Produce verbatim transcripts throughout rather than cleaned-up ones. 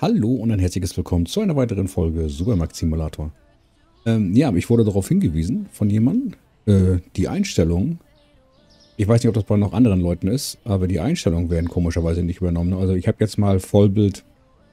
Hallo und ein herzliches Willkommen zu einer weiteren Folge Supermarkt Simulator. Ähm, ja, ich wurde darauf hingewiesen von jemandem, äh, die Einstellungen, ich weiß nicht, ob das bei noch anderen Leuten ist, aber die Einstellungen werden komischerweise nicht übernommen. Also ich habe jetzt mal Vollbild,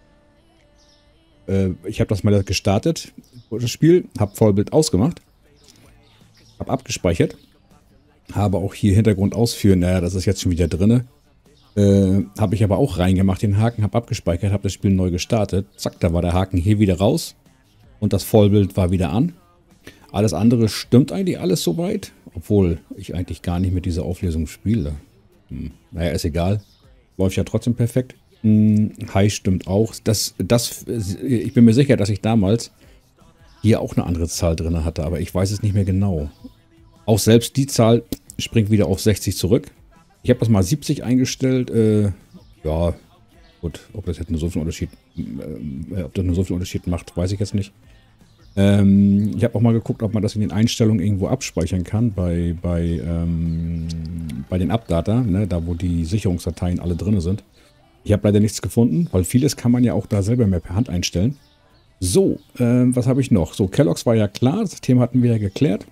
äh, ich habe das mal gestartet, das Spiel, habe Vollbild ausgemacht, habe abgespeichert, habe auch hier Hintergrund ausführen, naja, das ist jetzt schon wieder drinne. Äh, habe ich aber auch reingemacht, den Haken, habe abgespeichert, habe das Spiel neu gestartet. Zack, da war der Haken hier wieder raus und das Vollbild war wieder an. Alles andere stimmt eigentlich alles soweit, obwohl ich eigentlich gar nicht mit dieser Auflösung spiele. Hm, naja, ist egal. Läuft ja trotzdem perfekt. Hm, High stimmt auch. Das, das, ich bin mir sicher, dass ich damals hier auch eine andere Zahl drin hatte, aber ich weiß es nicht mehr genau. Auch selbst die Zahl springt wieder auf sechzig zurück. Ich habe das mal siebzig eingestellt. Äh, ja, gut, ob das jetzt nur so viel Unterschied, äh, ob das nur so viel Unterschied macht, weiß ich jetzt nicht. Ähm, ich habe auch mal geguckt, ob man das in den Einstellungen irgendwo abspeichern kann, bei, bei, ähm, bei den Appdata, ne, da wo die Sicherungsdateien alle drin sind. Ich habe leider nichts gefunden, weil vieles kann man ja auch da selber mehr per Hand einstellen. So, äh, was habe ich noch? So, Kellogg's war ja klar, das Thema hatten wir ja geklärt.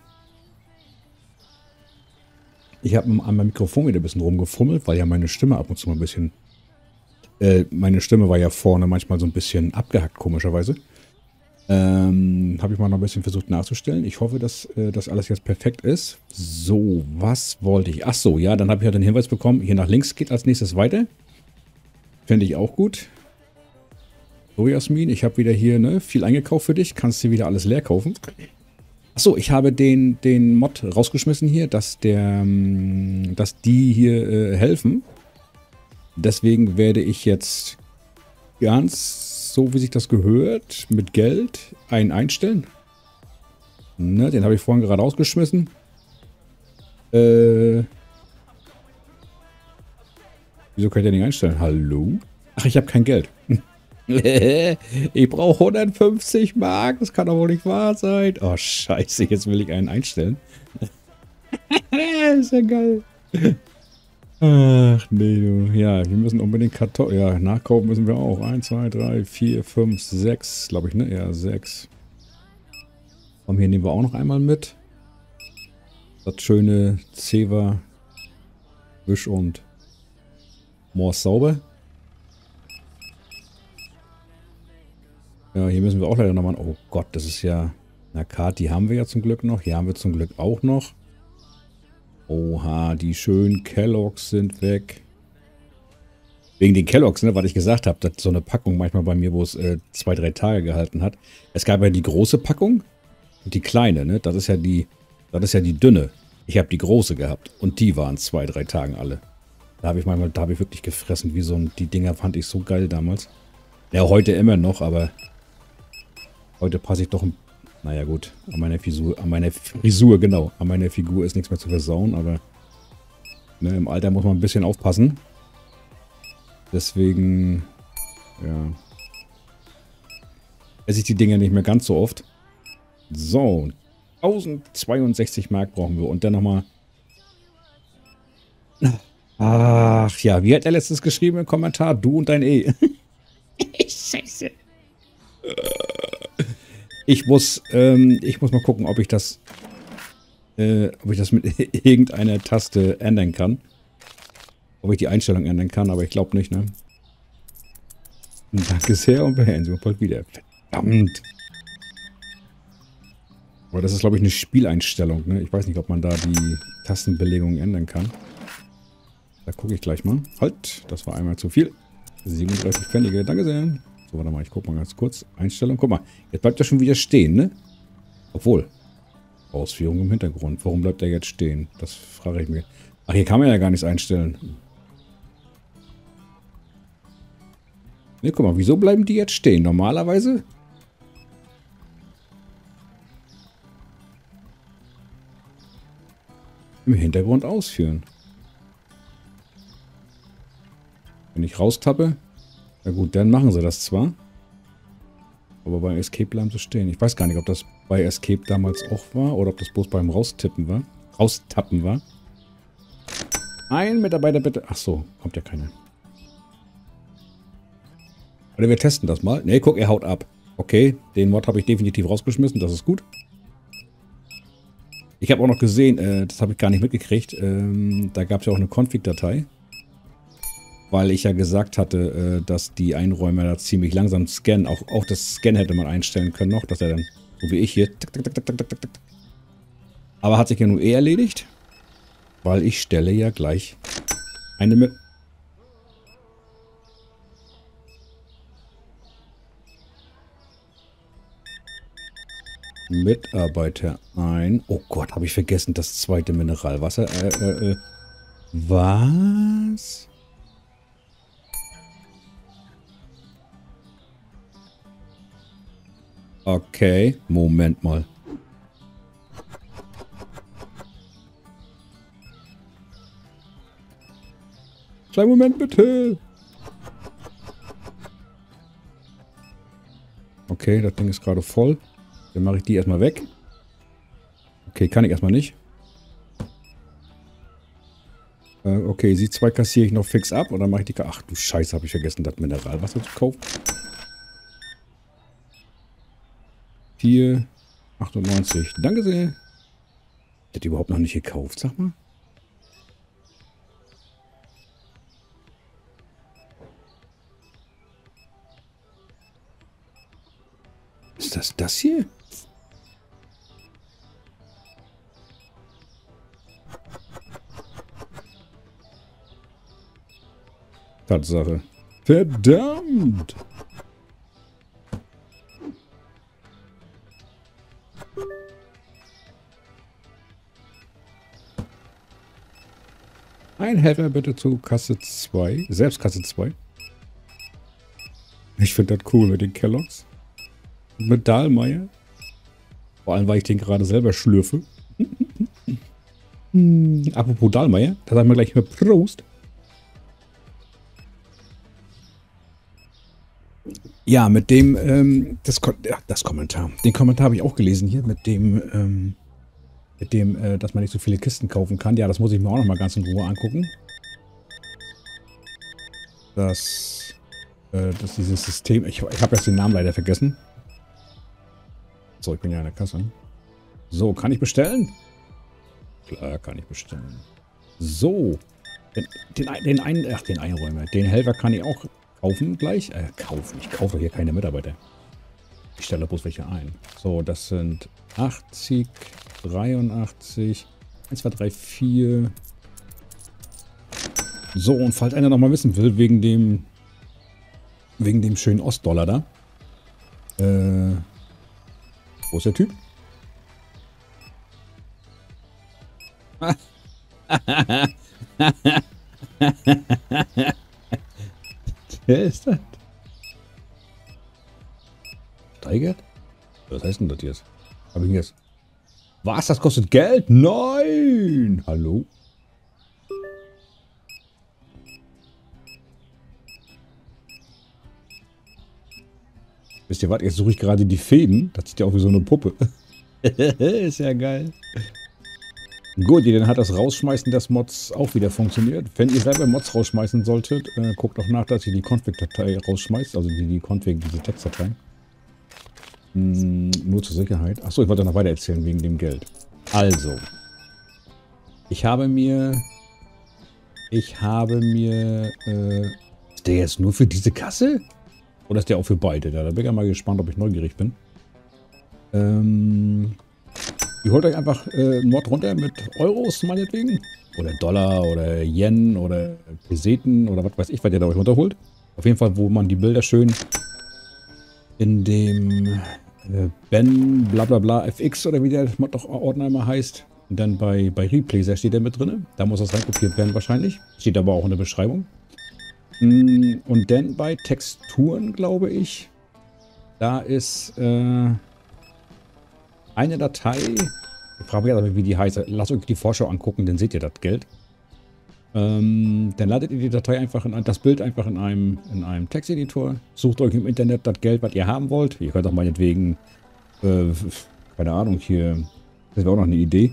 Ich habe an meinem Mikrofon wieder ein bisschen rumgefummelt, weil ja meine Stimme ab und zu mal ein bisschen... Äh, meine Stimme war ja vorne manchmal so ein bisschen abgehackt, komischerweise. Ähm, habe ich mal noch ein bisschen versucht nachzustellen. Ich hoffe, dass äh, das alles jetzt perfekt ist. So, was wollte ich? Ach so, ja, dann habe ich ja den Hinweis bekommen, hier nach links geht als nächstes weiter. Finde ich auch gut. So, Jasmin, ich habe wieder hier ne, viel eingekauft für dich. Kannst du wieder alles leer kaufen. Achso, ich habe den, den Mod rausgeschmissen hier, dass, der, dass die hier äh, helfen. Deswegen werde ich jetzt ganz so, wie sich das gehört, mit Geld einen einstellen. Ne, den habe ich vorhin gerade rausgeschmissen. Äh, wieso kann ich den nicht einstellen? Hallo? Ach, ich habe kein Geld. Ich brauche hundertfünfzig Mark, das kann doch wohl nicht wahr sein. Oh, scheiße, jetzt will ich einen einstellen. Ist ja geil. Ach, nee, du. Ja, wir müssen unbedingt Kartoffeln. Ja, nachkaufen müssen wir auch. eins, zwei, drei, vier, fünf, sechs, glaube ich, ne? Ja, sechs. Komm, hier nehmen wir auch noch einmal mit. Das schöne Zewa, Wisch und Moors sauber. Ja, hier müssen wir auch leider nochmal... Oh Gott, das ist ja... Na, Kart, die haben wir ja zum Glück noch. Hier haben wir zum Glück auch noch. Oha, die schönen Kellogg's sind weg. Wegen den Kellogg's, ne, was ich gesagt habe, dass so eine Packung manchmal bei mir, wo es äh, zwei, drei Tage gehalten hat. Es gab ja die große Packung und die kleine, ne? Das ist ja die, das ist ja die dünne. Ich habe die große gehabt und die waren zwei, drei Tagen alle. Da habe ich manchmal, da habe ich wirklich gefressen, wie so ein... Die Dinger fand ich so geil damals. Ja, heute immer noch, aber... Heute passe ich doch, ein, naja gut, an meiner Frisur, an meiner Frisur, genau. An meiner Figur ist nichts mehr zu versauen, aber ne, im Alter muss man ein bisschen aufpassen. Deswegen, ja, esse ich die Dinger nicht mehr ganz so oft. So, tausendzweiundsechzig Mark brauchen wir und dann nochmal... Ach ja, wie hat er letztens geschrieben im Kommentar? Du und dein E. Scheiße. Ich muss, ähm, ich muss mal gucken, ob ich das, äh, ob ich das mit irgendeiner Taste ändern kann. Ob ich die Einstellung ändern kann, aber ich glaube nicht, ne? Danke sehr und beenden Sie bald wieder. Verdammt! Aber das ist, glaube ich, eine Spieleinstellung, ne? Ich weiß nicht, ob man da die Tastenbelegung ändern kann. Da gucke ich gleich mal. Halt, das war einmal zu viel. siebenunddreißig Pfennige, danke sehr. So, warte mal, ich guck mal ganz kurz. Einstellung, guck mal. Jetzt bleibt er schon wieder stehen, ne? Obwohl. Ausführung im Hintergrund. Warum bleibt er jetzt stehen? Das frage ich mich. Ach, hier kann man ja gar nichts einstellen. Ne, guck mal, wieso bleiben die jetzt stehen? Normalerweise... Im Hintergrund ausführen. Wenn ich raustappe... Na gut, dann machen sie das zwar. Aber bei Escape bleiben sie stehen. Ich weiß gar nicht, ob das bei Escape damals auch war oder ob das bloß beim Raustippen war. Raustappen war. Ein Mitarbeiter bitte. Ach so, kommt ja keiner. Oder wir testen das mal. Ne, guck, er haut ab. Okay, den Mod habe ich definitiv rausgeschmissen. Das ist gut. Ich habe auch noch gesehen, äh, das habe ich gar nicht mitgekriegt, ähm, da gab es ja auch eine Config-Datei. Weil ich ja gesagt hatte, äh, dass die Einräumer da ziemlich langsam scannen. Auch, auch das Scan hätte man einstellen können noch, dass er dann, so wie ich hier, tick, tick, tick, tick, tick, tick, tick. Aber hat sich ja nun eh erledigt. Weil ich stelle ja gleich eine mit... Mitarbeiter ein. Oh Gott, habe ich vergessen, das zweite Mineralwasser. Äh, äh, äh. Was? Okay, Moment mal. Kleinen Moment bitte. Okay, das Ding ist gerade voll. Dann mache ich die erstmal weg. Okay, kann ich erstmal nicht. Äh, okay, sie zwei kassiere ich noch fix ab. Und dann mache ich die... Ach du Scheiße, habe ich vergessen, das Mineralwasser zu kaufen. vier achtundneunzig. Danke sehr. Hat die überhaupt noch nicht gekauft, sag mal? Ist das das hier? Tatsache. Verdammt! Ein Helfer bitte zu Kasse zwei. Selbst Kasse zwei. Ich finde das cool mit den Kelloggs. Mit Dahlmeier. Vor allem, weil ich den gerade selber schlürfe. hm, apropos Dahlmeier, da sagen wir gleich mal Prost. Ja, mit dem, ähm, das, ja, das Kommentar. Den Kommentar habe ich auch gelesen hier, mit dem, ähm, mit dem, äh, dass man nicht so viele Kisten kaufen kann. Ja, das muss ich mir auch noch mal ganz in Ruhe angucken. Das, äh, dass dieses System, ich, ich habe jetzt den Namen leider vergessen. So, ich bin ja in der Kasse. So, kann ich bestellen? Klar, kann ich bestellen. So, den, den, den, einen, ach, den Einräumer, den Helfer kann ich auch kaufen gleich. Äh, kaufen, ich kaufe hier keine Mitarbeiter. Ich stelle bloß welche ein. So, das sind achtzig, dreiundachtzig, eins, zwei, drei, vier. So, und falls einer noch mal wissen will, wegen dem, wegen dem schönen Ostdollar da. Äh, wo ist der Typ? Wer ist das? Steigert? Was heißt denn das jetzt? Hab ich jetzt? Was? Das kostet Geld? Nein! Hallo? Wisst ihr was? Jetzt suche ich gerade die Fäden. Das sieht ja auch wie so eine Puppe. Ist ja geil. Gut, dann hat das Rausschmeißen des Mods auch wieder funktioniert. Wenn ihr selber Mods rausschmeißen solltet, äh, guckt auch nach, dass ihr die Config-Datei rausschmeißt. Also die, die Config, diese Textdatei. Hm, nur zur Sicherheit. Achso, ich wollte noch weiter erzählen wegen dem Geld. Also. Ich habe mir... Ich habe mir... Äh, ist der jetzt nur für diese Kasse? Oder ist der auch für beide? Da bin ich ja mal gespannt, ob ich neugierig bin. Ähm... Ihr holt euch einfach äh, einen Mod runter mit Euros meinetwegen. Oder Dollar oder Yen oder Peseten oder was weiß ich, was ihr da euch runterholt. Auf jeden Fall, wo man die Bilder schön in dem äh, Ben blablabla F X oder wie der Mod doch Ordner immer heißt. Und dann bei, bei Replacer steht der mit drin. Da muss das reinkopiert werden wahrscheinlich. Steht aber auch in der Beschreibung. Und dann bei Texturen, glaube ich, da ist... Äh, eine Datei, ich frage mich aber, wie die heißt. Lasst euch die Vorschau angucken, dann seht ihr das Geld. Ähm, dann ladet ihr die Datei einfach in das Bild einfach in einem, in einem Texteditor. Sucht euch im Internet das Geld, was ihr haben wollt. Ihr könnt auch meinetwegen, äh, keine Ahnung, hier, das wäre auch noch eine Idee.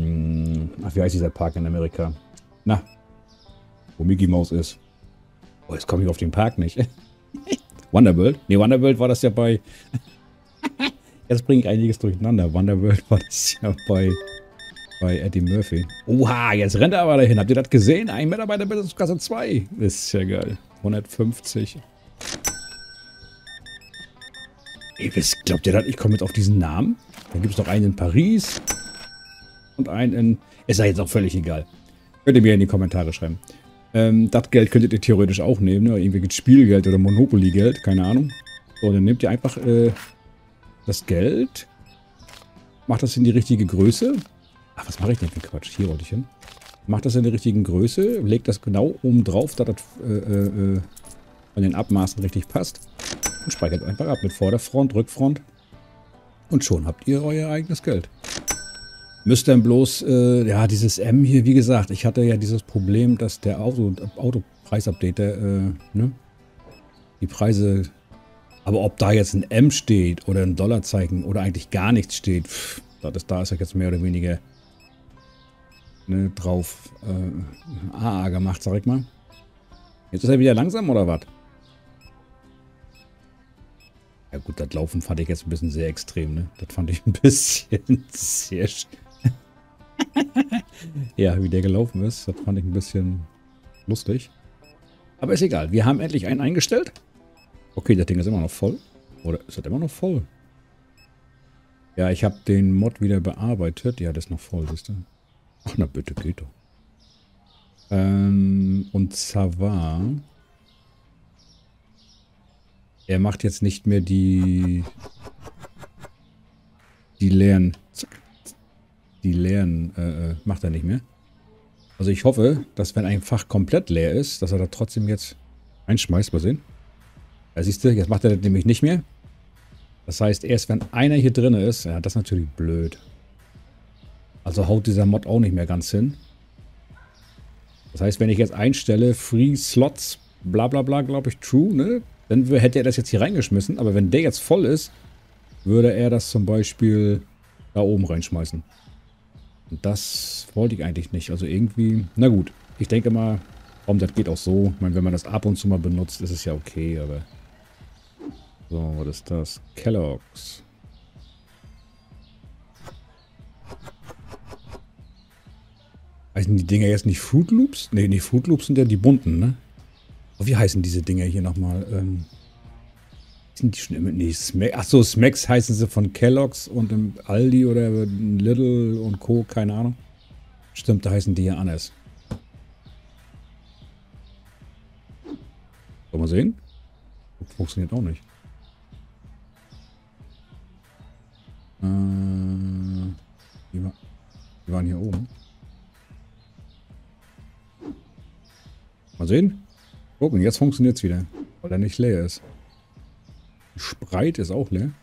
Ähm, ach, wie heißt dieser Park in Amerika? Na, wo Mickey Mouse ist. Oh, jetzt komme ich auf den Park nicht. Wonderworld? Ne, Wonderworld war das ja bei... Jetzt bringe ich einiges durcheinander. Wonderworld war das ja bei... bei Eddie Murphy. Oha, jetzt rennt er aber dahin. Habt ihr das gesehen? Ein Mitarbeiter bis zur Kasse zwei. Ist ja geil. hundertfünfzig. Ey, was glaubt ihr das? Ich komme jetzt auf diesen Namen. Dann gibt es noch einen in Paris. Und einen in... Ist ja jetzt auch völlig egal. Könnt ihr mir in die Kommentare schreiben. Ähm, das Geld könntet ihr theoretisch auch nehmen. Ne? Irgendwie Spielgeld oder Monopoly-Geld. Keine Ahnung. So, dann nehmt ihr einfach äh, das Geld. Macht das in die richtige Größe. Ach, was mache ich denn für Quatsch? Hier wollte ich hin. Macht das in der richtigen Größe. Legt das genau oben drauf, dass das äh, äh, von den Abmaßen richtig passt. Und speichert einfach ab mit Vorderfront, Rückfront. Und schon habt ihr euer eigenes Geld. Müsst dann bloß, äh, ja, dieses M hier, wie gesagt, ich hatte ja dieses Problem, dass der Auto, Autopreisupdate, äh, ne, die Preise, aber ob da jetzt ein M steht oder ein Dollarzeichen oder eigentlich gar nichts steht, pff, das ist, da ist ja jetzt mehr oder weniger ne, drauf äh, A A gemacht, sag ich mal. Jetzt ist er wieder langsam oder was? Ja gut, das Laufen fand ich jetzt ein bisschen sehr extrem, ne? Das fand ich ein bisschen sehr... Ja, wie der gelaufen ist, das fand ich ein bisschen lustig. Aber ist egal, wir haben endlich einen eingestellt. Okay, das Ding ist immer noch voll. Oder ist das immer noch voll? Ja, ich habe den Mod wieder bearbeitet. Ja, das ist noch voll, siehst du? Ach, na bitte, geht doch. Ähm, und zwar... Er macht jetzt nicht mehr die... Die leeren... Die leeren äh, macht er nicht mehr. Also ich hoffe, dass wenn ein Fach komplett leer ist, dass er da trotzdem jetzt einschmeißt. Mal sehen. Ja, siehst du, jetzt macht er das nämlich nicht mehr. Das heißt, erst wenn einer hier drin ist, ja, das ist natürlich blöd. Also haut dieser Mod auch nicht mehr ganz hin. Das heißt, wenn ich jetzt einstelle, Free Slots, bla bla bla, glaube ich, True, ne? Dann hätte er das jetzt hier reingeschmissen. Aber wenn der jetzt voll ist, würde er das zum Beispiel da oben reinschmeißen. Und das wollte ich eigentlich nicht. Also irgendwie, na gut. Ich denke mal, warum das geht auch so. Ich meine, wenn man das ab und zu mal benutzt, ist es ja okay, aber... So, was ist das? Kellogg's. Heißen die Dinger jetzt nicht Fruit Loops? Ne, die Fruit Loops sind ja die bunten, ne? Oh, wie heißen diese Dinger hier nochmal? Ähm... Sind die schon immer... Nee, Smack. Achso, Smacks heißen sie von Kellogg's und im Aldi oder Lidl und Co. Keine Ahnung. Stimmt, da heißen die ja anders. Sollen wir sehen? Funktioniert auch nicht. Äh, die, war, die waren hier oben. Mal sehen. Gucken, jetzt funktioniert es wieder. Weil er nicht leer ist. Sprite ist auch leer.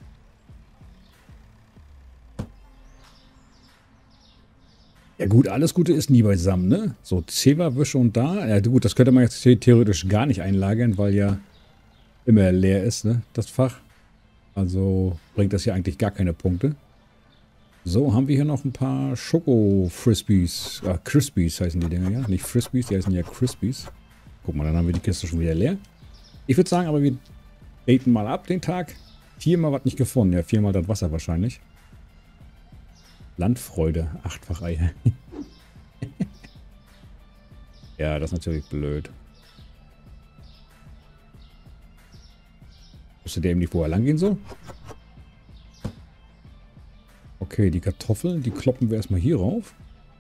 Ja gut, alles Gute ist nie beisammen, ne? So, Zewa-Wische und da. Ja gut, das könnte man jetzt theoretisch gar nicht einlagern, weil ja immer leer ist, ne? Das Fach. Also bringt das hier eigentlich gar keine Punkte. So, haben wir hier noch ein paar Schoko-Frisbees. Ah, Crispies heißen die Dinger, ja? Nicht Frisbees, die heißen ja Crispies. Guck mal, dann haben wir die Kiste schon wieder leer. Ich würde sagen, aber wir daten mal ab den Tag. Viermal was nicht gefunden. Ja, viermal das Wasser wahrscheinlich. Landfreude. Achtfach Eier. Ja, das ist natürlich blöd. Wusste der eben nicht, wo er lang gehen soll? Okay, die Kartoffeln, die kloppen wir erstmal hier rauf.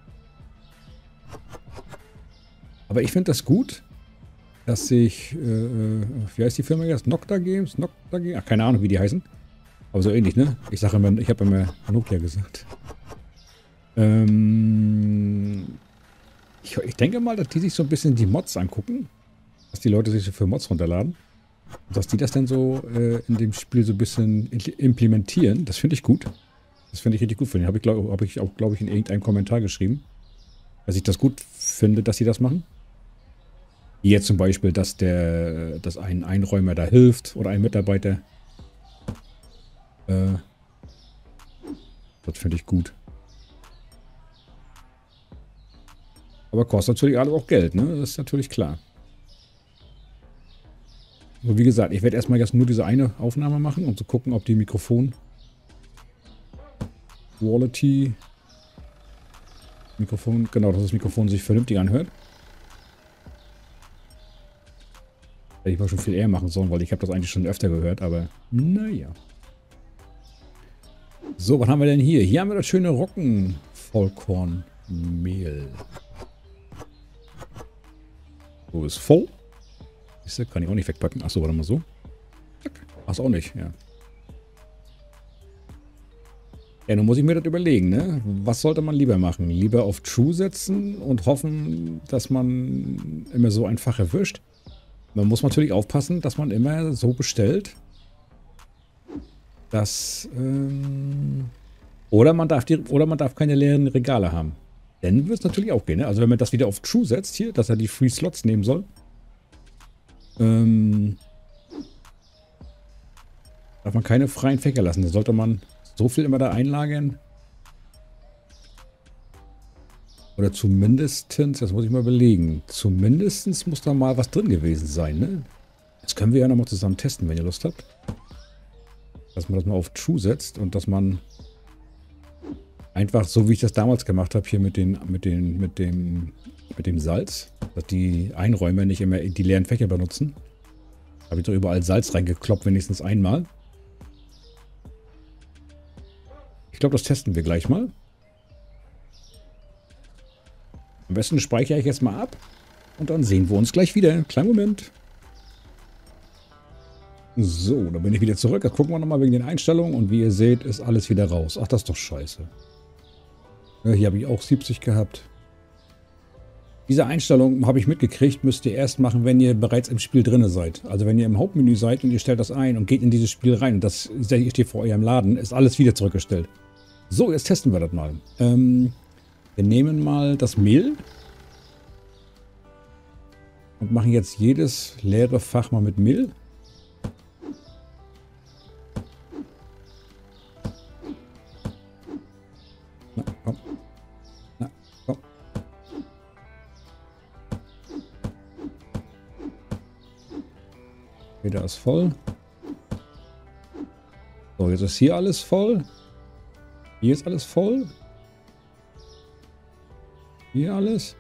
Aber ich finde das gut, dass sich, äh, wie heißt die Firma jetzt? Nocta Games? Nocta Games? Ach, keine Ahnung, wie die heißen. Aber so ähnlich, ne? Ich sage immer, ich habe immer Nokia gesagt. Ähm, ich, ich denke mal, dass die sich so ein bisschen die Mods angucken. Dass die Leute sich so für Mods runterladen. Und dass die das dann so äh, in dem Spiel so ein bisschen implementieren. Das finde ich gut. Das finde ich richtig gut. Habe ich, glaub, hab ich auch, glaube ich, in irgendeinem Kommentar geschrieben. Dass ich das gut finde, dass sie das machen. Hier zum Beispiel, dass der, dass ein Einräumer da hilft oder ein Mitarbeiter. Äh, das finde ich gut. Aber kostet natürlich alles auch Geld, ne? Das ist natürlich klar. So, wie gesagt, ich werde erstmal jetzt nur diese eine Aufnahme machen, um zu gucken, ob die Mikrofon Quality Mikrofon, genau, dass das Mikrofon sich vernünftig anhört. Hätte ich mal schon viel eher machen sollen, weil ich habe das eigentlich schon öfter gehört, aber naja. So, was haben wir denn hier? Hier haben wir das schöne Roggenvollkornmehl. So, ist voll. Siehste, kann ich auch nicht wegpacken. Achso, warte mal so. Ach, auch nicht, ja. Ja, nun muss ich mir das überlegen, ne? Was sollte man lieber machen? Lieber auf True setzen und hoffen, dass man immer so einfach erwischt? Man muss natürlich aufpassen, dass man immer so bestellt, dass... Ähm, oder, man darf die, oder man darf keine leeren Regale haben. Dann wird es natürlich auch gehen, ne? Also wenn man das wieder auf True setzt hier, dass er die Free Slots nehmen soll, ähm, darf man keine freien Fächer lassen. Da sollte man so viel immer da einlagern. Oder zumindestens, das muss ich mal überlegen, zumindestens muss da mal was drin gewesen sein, ne? Das können wir ja nochmal zusammen testen, wenn ihr Lust habt. Dass man das mal auf True setzt und dass man einfach, so wie ich das damals gemacht habe, hier mit, den, mit, den, mit, dem, mit dem Salz, dass die Einräumer nicht immer die leeren Fächer benutzen. Da habe ich doch überall Salz reingekloppt, wenigstens einmal. Ich glaube, das testen wir gleich mal. Am besten speichere ich jetzt mal ab und dann sehen wir uns gleich wieder. Kleinen Moment. So, da bin ich wieder zurück. Jetzt gucken wir nochmal wegen den Einstellungen und wie ihr seht, ist alles wieder raus. Ach, das ist doch scheiße. Ja, hier habe ich auch siebzig gehabt. Diese Einstellung habe ich mitgekriegt, müsst ihr erst machen, wenn ihr bereits im Spiel drin seid. Also wenn ihr im Hauptmenü seid und ihr stellt das ein und geht in dieses Spiel rein und das steht vor eurem Laden, ist alles wieder zurückgestellt. So, jetzt testen wir das mal. Ähm, wir nehmen mal das Mehl und machen jetzt jedes leere Fach mal mit Mehl. Na, komm. Na, komm. Wieder ist voll. So, jetzt ist hier alles voll. Hier ist alles voll. Hier alles.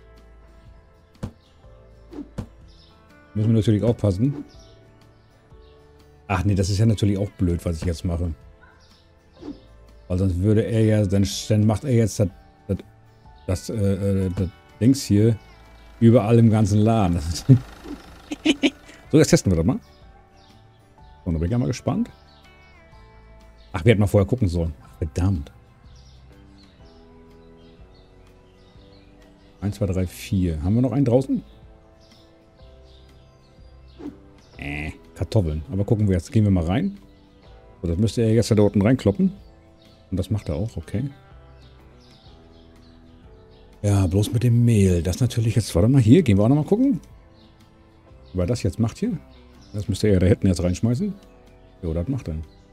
Müssen wir natürlich aufpassen. Ach nee, das ist ja natürlich auch blöd, was ich jetzt mache. Weil sonst würde er ja, dann, dann macht er jetzt das, das, das, äh, das Dings hier überall im ganzen Laden. So, jetzt testen wir das mal. So, da bin ich ja mal gespannt. Ach, wir hätten mal vorher gucken sollen. Ach, verdammt. eins, zwei, drei, vier. Haben wir noch einen draußen? Äh, Kartoffeln. Aber gucken wir jetzt. Gehen wir mal rein. So, das müsste er jetzt da unten reinkloppen. Und das macht er auch, okay. Ja, bloß mit dem Mehl. Das natürlich jetzt... Warte mal, hier. Gehen wir auch noch mal gucken. Wie er das jetzt macht hier. Das müsste er da hinten jetzt reinschmeißen. Jo, das macht er.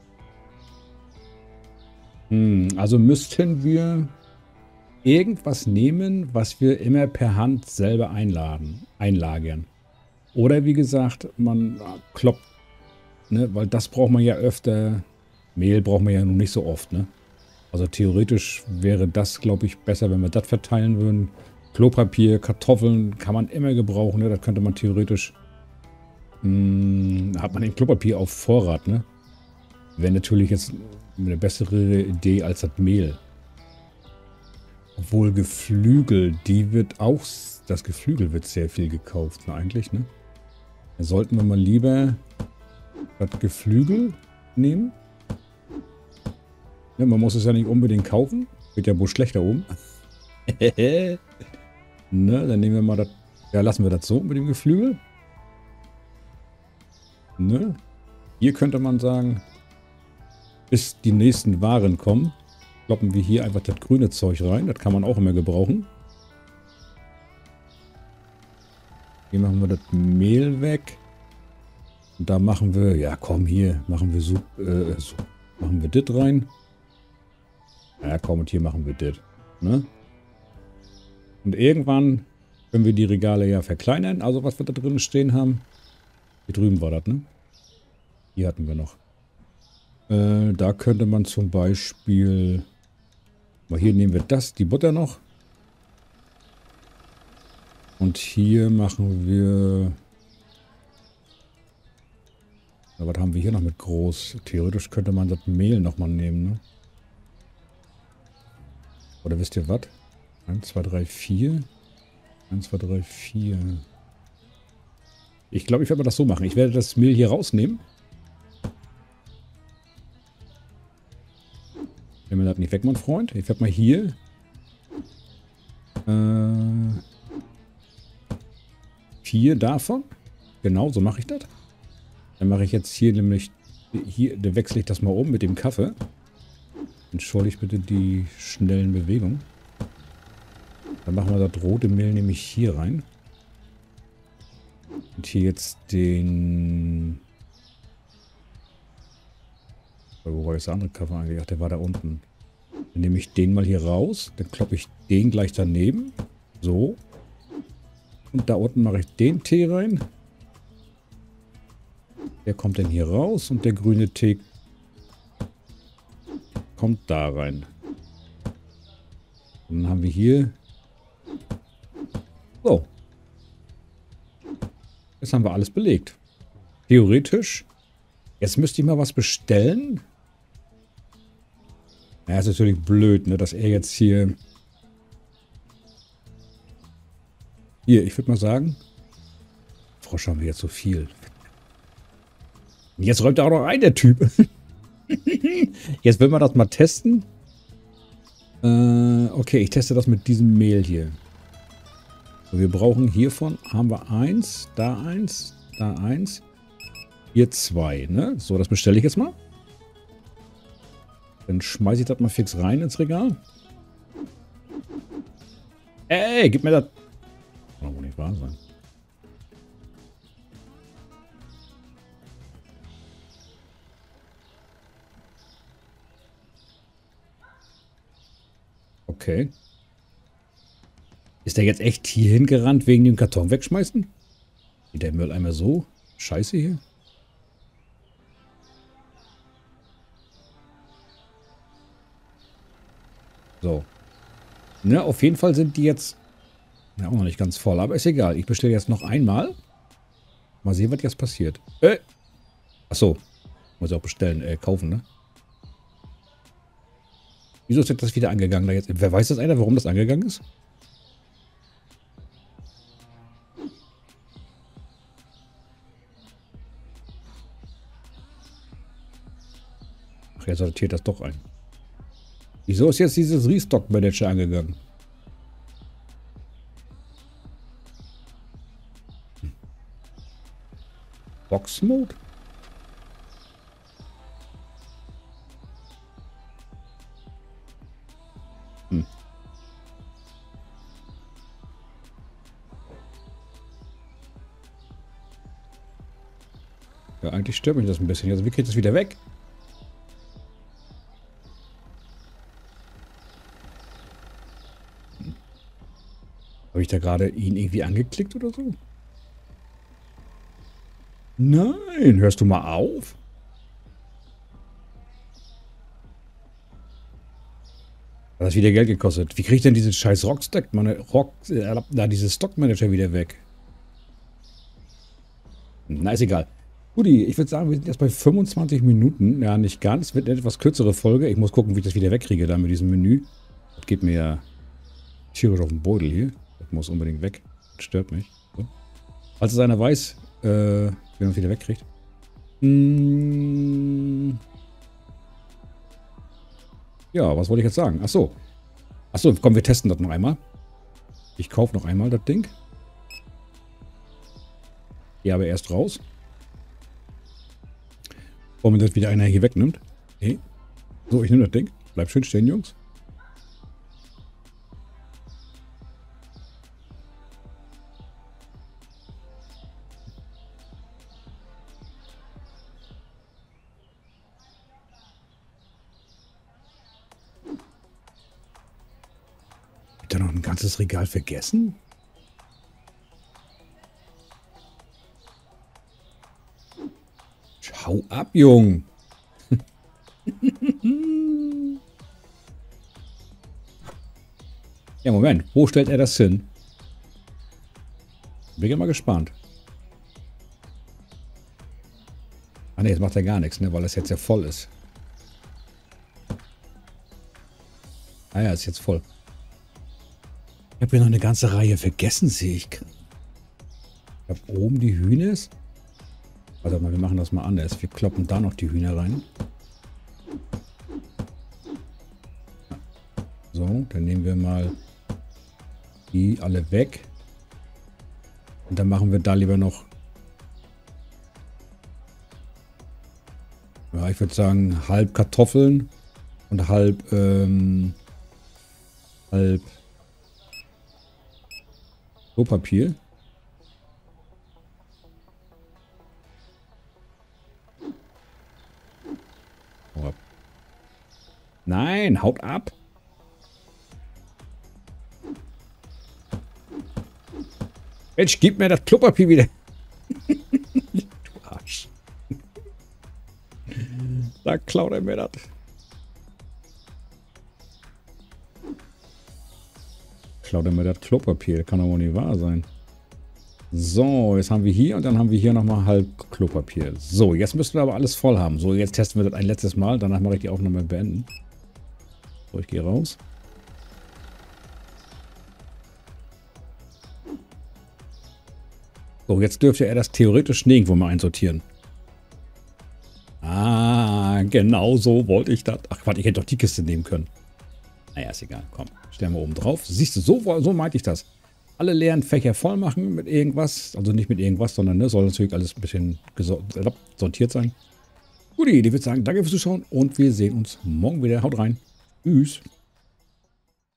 Hm, also müssten wir irgendwas nehmen, was wir immer per Hand selber einladen, einlagern. Oder wie gesagt, man kloppt, ne, weil das braucht man ja öfter. Mehl braucht man ja nun nicht so oft, ne? Also theoretisch wäre das, glaube ich, besser, wenn wir das verteilen würden. Klopapier, Kartoffeln kann man immer gebrauchen, ne? Das könnte man theoretisch... Mh, hat man den Klopapier auf Vorrat, ne? Wäre natürlich jetzt eine bessere Idee als das Mehl. Obwohl Geflügel, die wird auch... Das Geflügel wird sehr viel gekauft, ne, eigentlich, ne? Da sollten wir mal lieber das Geflügel nehmen. Ja, man muss es ja nicht unbedingt kaufen. Wird ja wohl schlechter oben. Ne, dann nehmen wir mal das... Ja, lassen wir das so mit dem Geflügel. Ne? Hier könnte man sagen, bis die nächsten Waren kommen, kloppen wir hier einfach das grüne Zeug rein. Das kann man auch immer gebrauchen. Hier machen wir das Mehl weg. Und da machen wir, ja komm hier, machen wir so, äh, so machen wir das rein. Ja komm, und hier machen wir das. Ne? Und irgendwann können wir die Regale ja verkleinern. Also was wir da drin stehen haben. Hier drüben war das, ne? Hier hatten wir noch. Äh, da könnte man zum Beispiel... Mal hier nehmen wir das, die Butter noch. Und hier machen wir... Na, was haben wir hier noch mit groß? Theoretisch könnte man das Mehl nochmal nehmen, ne? Oder wisst ihr was? eins, zwei, drei, vier. eins, zwei, drei, vier. Ich glaube, ich werde mal das so machen. Ich werde das Mehl hier rausnehmen. Wenn man das nicht weg, mein Freund. Ich werde mal hier... Äh, vier davon. Genau, so mache ich das. Dann mache ich jetzt hier nämlich... Hier, dann wechsle ich das mal um mit dem Kaffee. Entschuldigt bitte die schnellen Bewegungen. Dann machen wir das rote Mehl nämlich hier rein. Und hier jetzt den... Wo war jetzt der andere Kaffee eigentlich? Ach, der war da unten. Dann nehme ich den mal hier raus. Dann kloppe ich den gleich daneben. So. Und da unten mache ich den Tee rein. Der kommt dann hier raus. Und der grüne Tee kommt da rein. Und dann haben wir hier... So. Jetzt haben wir alles belegt. Theoretisch. Jetzt müsste ich mal was bestellen. Ja, ist natürlich blöd, ne, dass er jetzt hier... Hier, ich würde mal sagen... Frosch haben wir jetzt so viel. Jetzt räumt er auch noch rein, der Typ. Jetzt will man das mal testen. Äh, okay, ich teste das mit diesem Mehl hier. So, wir brauchen hiervon, haben wir eins, da eins, da eins. Hier zwei, ne? So, das bestelle ich jetzt mal. Dann schmeiße ich das mal fix rein ins Regal. Ey, gib mir das. Kann wohl nicht wahr sein. Okay. Ist der jetzt echt hier hingerannt wegen dem Karton wegschmeißen? Geht der Mülleimer so? Scheiße hier. So. Ne, auf jeden Fall sind die jetzt ja, auch noch nicht ganz voll, aber ist egal. Ich bestelle jetzt noch einmal. Mal sehen, was jetzt passiert. Äh. Achso. Muss ich auch bestellen, äh, kaufen, ne? Wieso ist das wieder angegangen? Da jetzt? Wer weiß das einer, warum das angegangen ist? Ach, er sortiert das doch ein. Wieso ist jetzt dieses Restock Manager angegangen? Hm. Box Mode? Hm. Ja, eigentlich stört mich das ein bisschen. Also wie kriege ich das wieder weg? Habe ich da gerade ihn irgendwie angeklickt oder so? Nein, hörst du mal auf? Hat das wieder Geld gekostet. Wie kriege ich denn diesen scheiß Rockstack, meine Rock, äh, da dieses Stockmanager wieder weg? Na, ist egal. Guti, ich würde sagen, wir sind jetzt bei fünfundzwanzig Minuten. Ja, nicht ganz. Wird eine etwas kürzere Folge. Ich muss gucken, wie ich das wieder wegkriege, da mit diesem Menü. Das geht mir ja tierisch auf den Beutel hier. Das muss unbedingt weg. Das stört mich. So. Falls es einer weiß, äh, wie man es wieder wegkriegt. Hm. Ja, was wollte ich jetzt sagen? Achso. Achso, komm, wir testen das noch einmal. Ich kaufe noch einmal das Ding. Gehe aber erst raus. Bevor mir das wieder einer hier wegnimmt. Okay. So, ich nehme das Ding. Bleib schön stehen, Jungs. Habt ihr noch ein ganzes Regal vergessen? Hau ab, Jung. Ja, Moment. Wo stellt er das hin? Bin ich mal gespannt. Ah ne, jetzt macht er gar nichts, ne, weil das jetzt ja voll ist. Ah ja, ist jetzt voll. Ich habe hier noch eine ganze Reihe vergessen, sehe ich. Ich habe oben die Hühner. Warte mal, wir machen das mal anders. Wir kloppen da noch die Hühner rein. So, dann nehmen wir mal die alle weg. Und dann machen wir da lieber noch, ja, ich würde sagen, halb Kartoffeln und halb, ähm, halb Klopapier. Nein, haut ab. Mensch, gib mir das Klopapier wieder. Du Arsch. Da klaut er mir das. Klaut er mir das Klopapier. Kann aber nicht wahr sein. So, jetzt haben wir hier und dann haben wir hier nochmal halb Klopapier. So, jetzt müssen wir aber alles voll haben. So, jetzt testen wir das ein letztes Mal. Danach mache ich die Aufnahme beenden. So, ich gehe raus. So, jetzt dürfte er das theoretisch nirgendwo mal einsortieren. Ah, genau so wollte ich das. Ach, warte, ich hätte doch die Kiste nehmen können. Naja, ist egal. Komm, stellen wir oben drauf. Siehst du, so, so meinte ich das. Alle leeren Fächer voll machen mit irgendwas. Also nicht mit irgendwas, sondern ne, soll natürlich alles ein bisschen sortiert sein. Gut, ich würde sagen, danke fürs Zuschauen und wir sehen uns morgen wieder. Haut rein. Tschüss.